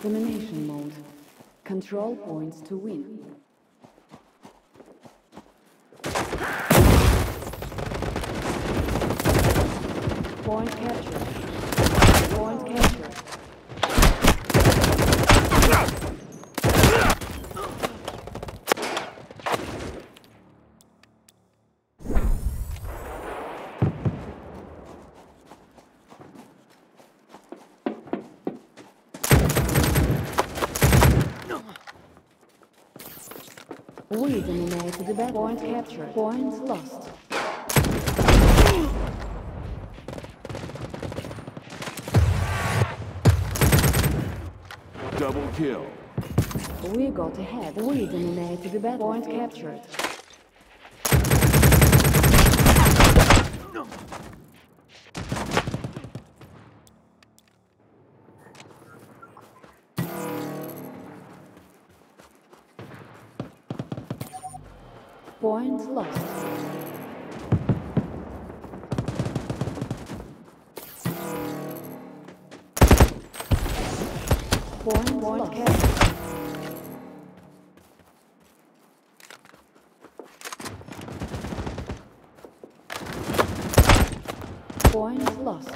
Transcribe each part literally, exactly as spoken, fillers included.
Domination mode. Control points to win. Point capture. Point capture. We dominated the battle. Point captured. Points lost. Double kill. We got ahead. We dominated the battle. Point captured. Point lost. Point, point lost. Captured. Point lost.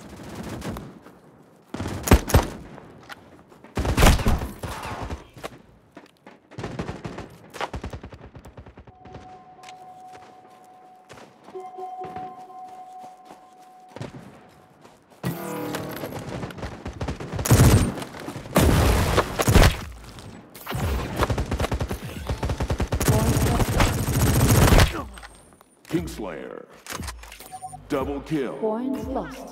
Kingslayer. Double kill. Point lost.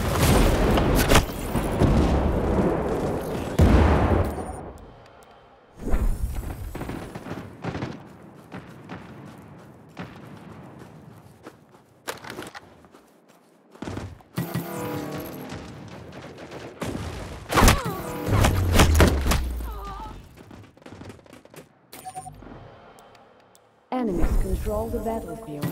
Enemies control the battlefield.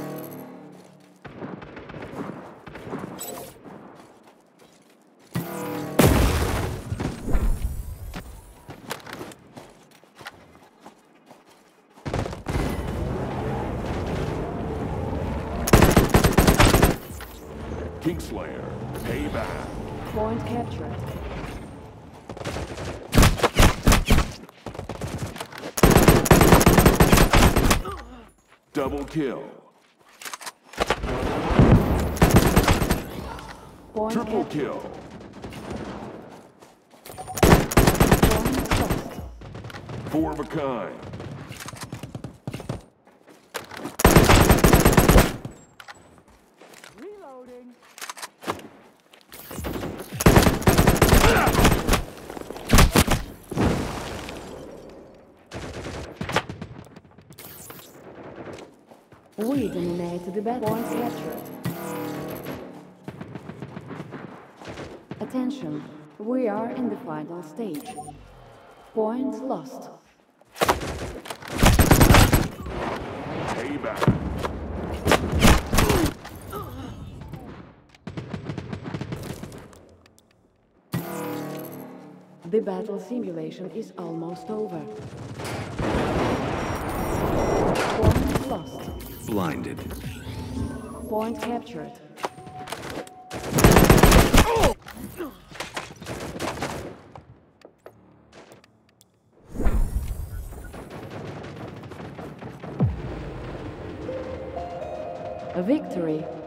Kingslayer. Payback. Point captured. Double kill. Point Triple captured. kill. Point lost. Four of a kind. Reloading. We dominated the battle. Point captured. Attention, we are in the final stage. Point lost. Payback. The battle simulation is almost over. Point lost. Blinded. Point captured. A victory.